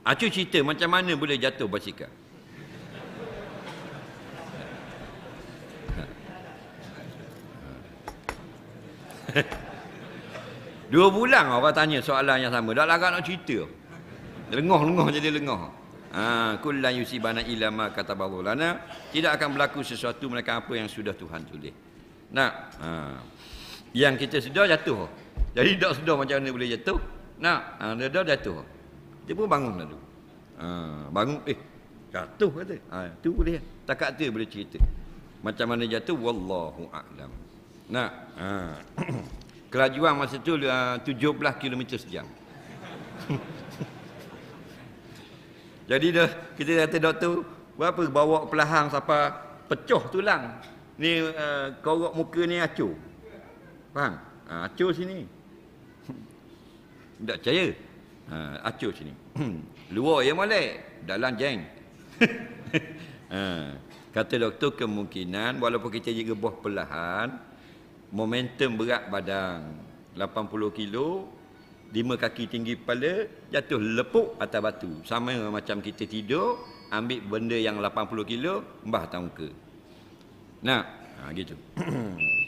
Acu cerita macam mana boleh jatuh basikal. Dua bulan orang tanya soalan yang sama. Dah larat nak cerita. Lengah jadi lengah. Kullan yusibana illa ma kataballahu lana. Tidak akan berlaku sesuatu melainkan apa yang sudah Tuhan tulis. Yang kita sedar jatuh. Jadi tak sedar macam mana boleh jatuh. Dah jatuh. Dia pun bangun lalu. Bangun jatuh kata. Tu boleh. Takat tu boleh cerita. Macam mana jatuh wallahu a'lam. Kelajuan masa tu 17 km sejam. Jadi dah kita kata doktor, berapa bawa pelahang sampai pecah tulang. Ni korok muka ni acur. Faham? Acur sini. Tak percaya. Acur sini. Luar yang molek, dalam jeng. Kata doktor kemungkinan walaupun kita jaga buah perlahan, momentum berat badan 80 kilo, 5 kaki tinggi kepala, jatuh lepuk atas batu. Sama macam kita tidur, ambil benda yang 80 kilo, embah atas muka. Gitu.